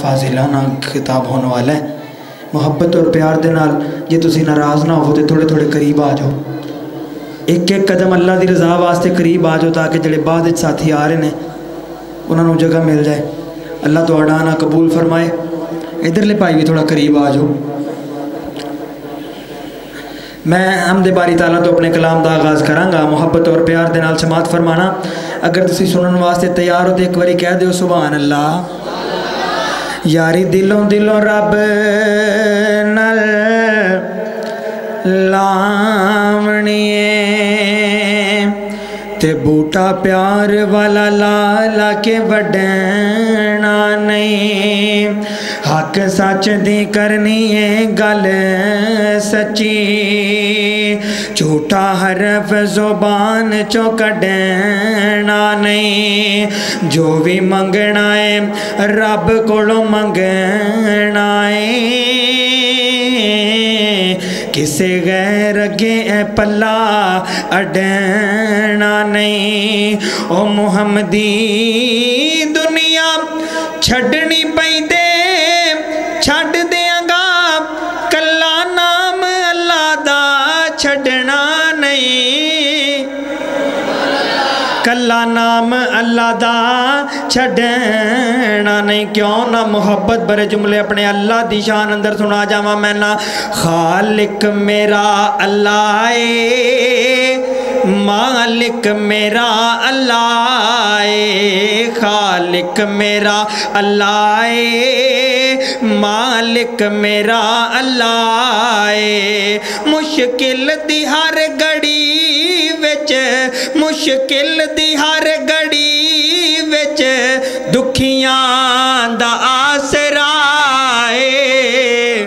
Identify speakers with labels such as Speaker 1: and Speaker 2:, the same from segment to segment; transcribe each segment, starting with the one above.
Speaker 1: फाजिलाना खिताब होने वाला है। मुहब्बत और प्यार दे नाल जे तुसी नाराज़ ना हो तो थोड़े थोड़े करीब आ जाओ, एक एक कदम अल्लाह की रज़ा वास्ते करीब आ जाओ, ताकि जिहड़े बाद विच साथी आ रहे हैं उन्होंने जगह मिल जाए। अल्लाह तुहाडा आना कबूल फरमाए। इधरले भाई भी थोड़ा करीब आ जाओ। मैं हमदे बारी ताला तो अपने कलाम का आगाज़ करांगा। मुहब्बत और प्यार दे नाल समात फरमाना। अगर तुसी सुनने वास्ते तैयार हो तो एक बारी कह दिओ सुभान अल्लाह। यारी दिलों दिलों रब नल लावणिए ते बूटा प्यार वाला ला के वडना नहीं। हक सच दी करनी है गल सच्ची, झूठा हरफ ज़ुबान चो कढ़ना नहीं। जो भी मंगना है रब कोलों मंगना है, किसे गैर अगे ए पल्ला अडना नहीं। ओ मुहम्मदी दुनिया छड़नी पई दे छड़ देंगा, कल्ला नाम अल्लाह दा छड़ना नहीं। कल्ला नाम अल्लाह दा छड़ना नहीं। क्यों ना मुहब्बत भरे जुमले अपने अल्लाह दी शान अंदर सुना जावा मैं ना। खालिक मेरा अल्लाह ए, मालिक मेरा अल्लाह ए। खालिक मेरा अल्लाह ए, मालिक मेरा अल्लाह ए। मुश्किल दी हर घड़ी विच, मुश्किल दी हर घड़ी विच दुखियां दा आसरा ए।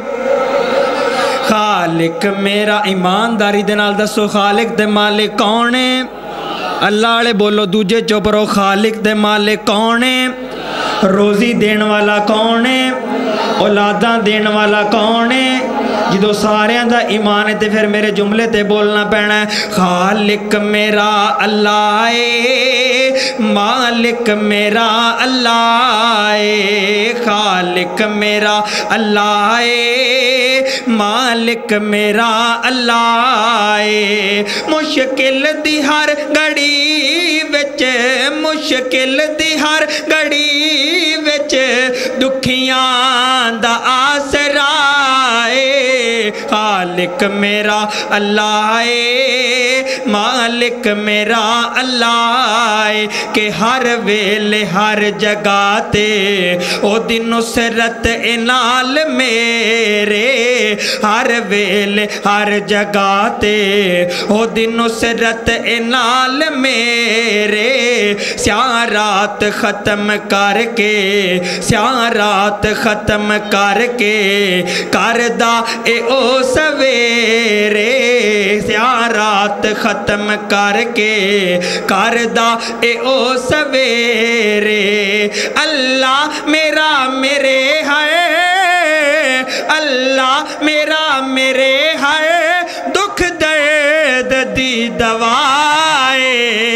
Speaker 1: खालिक मेरा, ईमानदारी दे नाल दसो खालिक दे मालिक कौन है? अल्लाह वाले बोलो, दूजे चुप रहो। खालिक दे मालिक कौन है? रोज़ी देने वाला कौन है? औलादा देने वाला कौन है? जो सारियां दा ईमान है तो फिर मेरे जुमले ते बोलना पैना है। खालिक मेरा अल्लाह ए, मालिक मेरा अल्लाह ए। खालिक मेरा अल्लाह ए, मालिक मेरा अल्लाह ए। मुश्किल दी हर घड़ी विच, मुश्किल दी हर घड़ी विच दुखियां दा आसरा ए। खालिक मेरा अल्लाह ए, मालिक मेरा अल्लाह ए। के हर वेले हर जगह ते ओ दी नुसरत ए नाल मेरे। हर वेले हर जगह ते ओ दी नुसरत ए नाल मेरे। स्याह रात ख़त्म करके, स्याह रात ख़त्म करके करदा ए ओ सवेरे। स्याह रात ख़त्म करके करदा ए ओ सवेरे। अल्लाह मेरा मेरे है, अल्लाह मेरा मेरे है, दुख दर्द दी दवाए।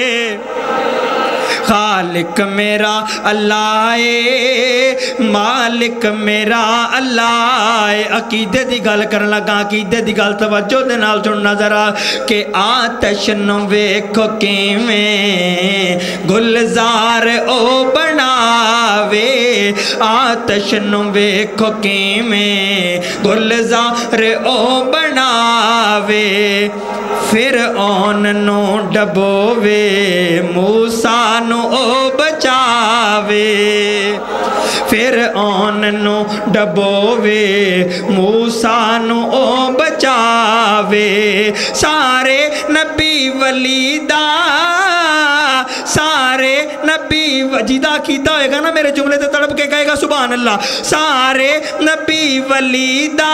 Speaker 1: खालिक मेरा अल्लाह ए, मालिक मेरा अल्लाह ए। अकीदे दी गल करन लगा, अकीदे दी गल तवज्जो दे नाल सुनना जरा। के आतश नूं वेखो किवें गुलजार ओ बनावे। आतश नूं वेखो किवें गुलजार ओ बनावे। फिर औन नूं डबोवे, मूसा नूं ओ बचावे। फिर औन नूं डबोवे, मूसा नूं ओ बचावे। सारे नबी वली दा, सारे नबी जिदा कीता होएगा ना मेरे जुमले ते तड़प के कहेगा सुभान अल्लाह। सारे नबी वली दा,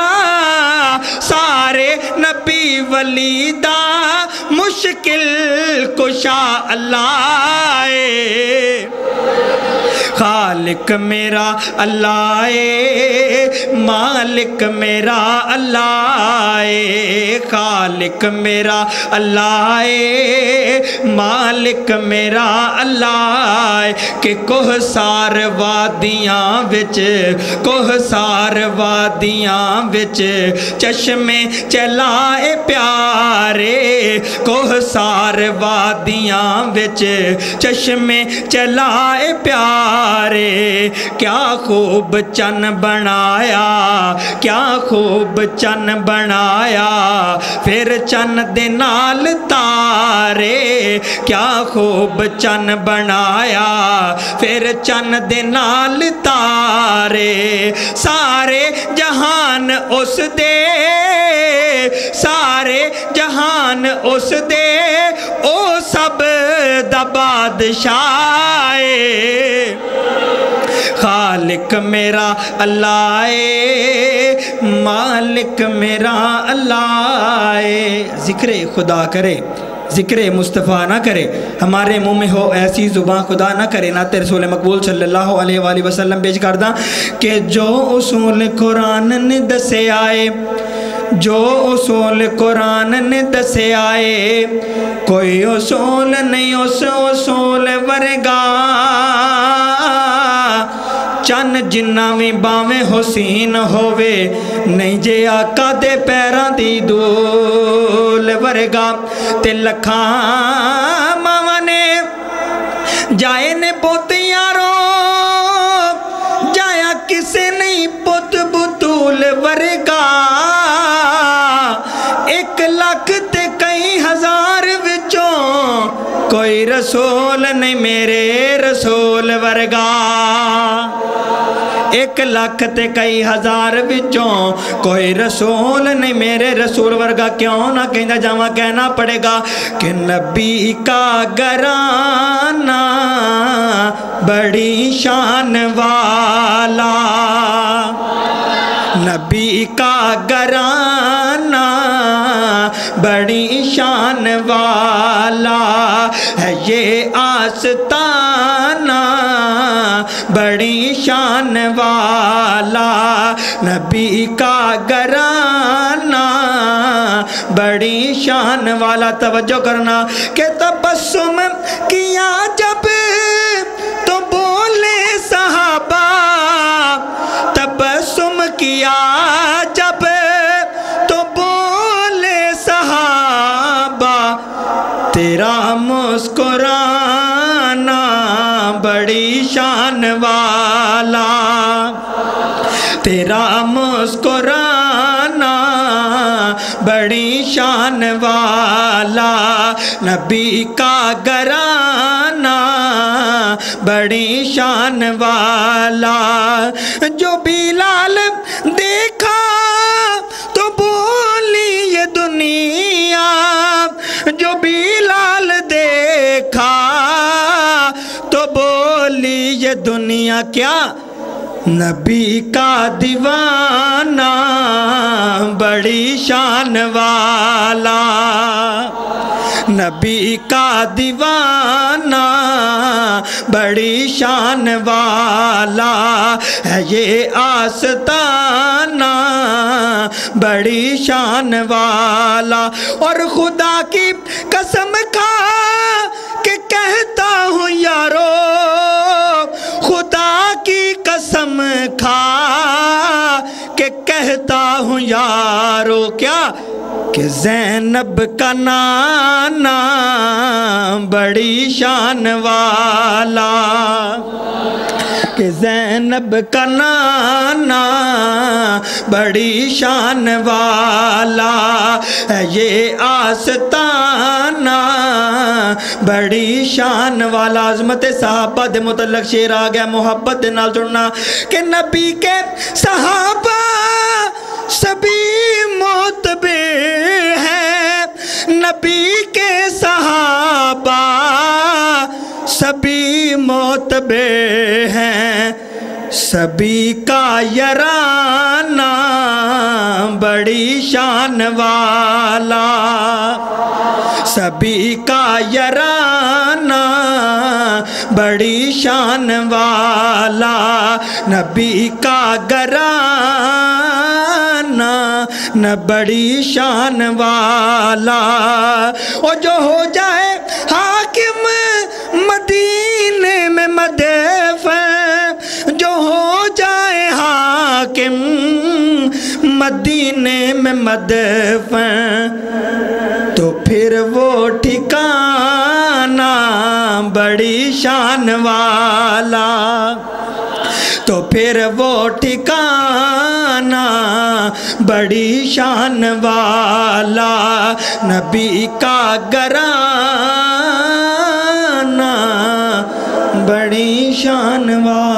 Speaker 1: सारे नबी वली दा मुश्किल कुशा अल्लाह ए। خالق میرا اللہ ہے، مالک میرا اللہ ہے، خالق میرا اللہ ہے، مالک میرا اللہ ہے، کہ کوہسار وادیاں وچ، کوہسار وادیاں وچ چشمے چلائے پیارے، کوہسار وادیاں وچ چشمے چلائے پیارے، کیا خوب چن بنایا، کیا خوب چن بنایا، پھر چن دے نال تارے، کیا خوب چن بنایا، پھر چن دے نال تارے، سارے جہان اس دے، سارے جہان اس دے، او سب دا بادشاہ ہے، خالق میرا اللہ ہے، مالک میرا اللہ ہے۔ ذکر خدا کرے، ذکر مصطفیٰ نہ کرے، ہمارے منہ میں ہو ایسی زبان خدا نہ کرے، نعت رسول مقبول صلی اللہ علیہ وآلہ وسلم پیش کردہ کہ جو اصول قرآن نے دسے آئے، جو اصول قرآن نے دسے آئے، کوئی اصول نہیں اس اصول ورگا، چن جنہ وی باویں حسین ہووے، نہیں جے آقا دے پیران دی دول ورگا، تے لکھاں ماما نے جائے نے پوتیاں رو، جایا کسے نہیں پوت بطول ورگا، 1,00,000 تے کئی ہزار وچوں کوئی رسول نہیں میرے رسول ورگا، 1,00,000 تے کئی ہزار وچوں کوئی رسول نہیں میرے رسول ورگا، کیوں نہ کہندہ جاواں کہنا پڑے گا کہ نبی کا گھرانہ بڑی شان والا، نبی کا گھرانہ بڑی شان والا ہے، یہ آستانہ بڑی شان والا، نبی کا گھرانہ بڑی شان والا۔ توجہ کرنا کہ تبسم کیا جب تو بولے صحابہ، تبسم کیا جب تو بولے صحابہ، تیرا مسکرانا بڑی شان والا، تیرا مسکرانا بڑی شان والا، نبی کا گھرانہ بڑی شان والا، جو بلال دیکھا تو بولی یہ دنیا، جو بلال دیکھا تو بولی یہ دنیا، کیا نبی کا دیوانہ بڑی شان والا، نبی کا دیوانہ بڑی شان والا ہے، یہ آستانہ بڑی شان والا، اور خدا کی قسم کھا کہ کہتا ہوں یارو، خدا کی قسم کھا کہ کہتا ہوں یارو، کیا کہ زینب کا نانا بڑی شان والا، کہ زینب کا نانا بڑی شان والا ہے، یہ آستانہ بڑی شان والا۔ عظمت صحابہ دے متعلق شعر آ گیا، محبت دے نال سننا کہ نبی کے صحابہ سبھی معتبر ہیں، نبی کے صحابہ سبھی معتبر ہیں، سبھی کا یارانہ بڑی شان والا، سبھی کا یارانہ بڑی شان والا نبی کا گھرانہ نہ بڑی شان والا اور جو ہو جائے حاکم مدینے میں مدیف جو ہو جائے حاکم مدینے میں مدیف تو پھر وہ ٹھکانہ بڑی شان والا تو پھر وہ ٹھکانہ بڑی شان والا نبی کا گھرانہ بڑی شان والا